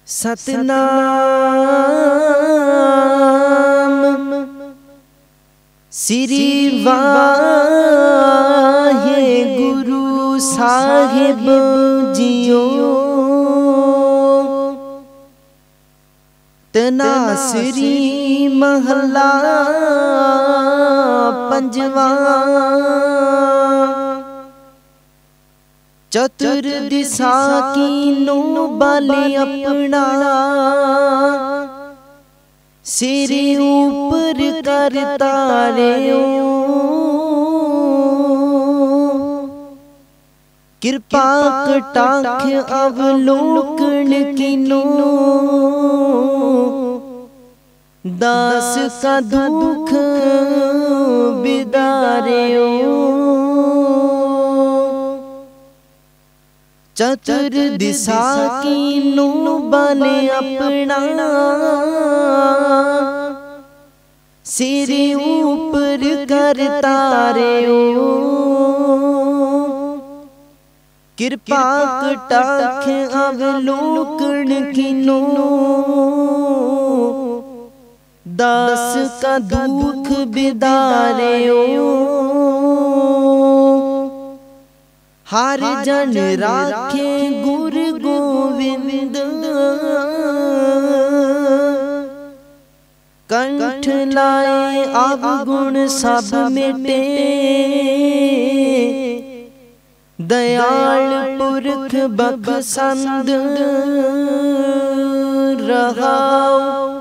सतनाम श्री वाहे गुरु साहिब जियो। तनासरी महला पंजवा। चतुर दिशा कीनो बल अपना, सिर ऊपर करता रे। कृपा कटाक्ष अवलोकन कीनो, दास का दुख बिदारे। चतुर दिशा कीनो बल अपना, सिर ऊपर करता रे। कृपा कटाक्ष अवलोकन कीनो, दास का दुख बिदारे। हर जन राखे गुरु गोविंद, कंठ लाए अवगुण सब मिटे। दयाल पुरख बख्शंद रहाओ,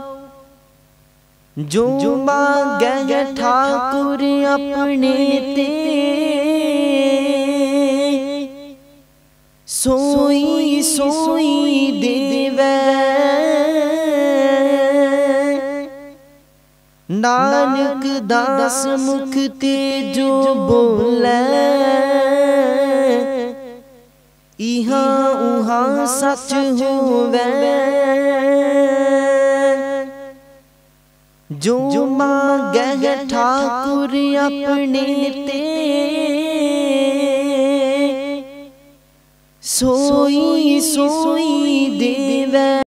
जो मांगे ठाकुर अपने ते। सोई सोई देवै, नानक दास मुख ते जो बोले। इहाँ उहाँ सच होवे, जो मांगे ठाकुर अपने ते। सोई सोई देवै।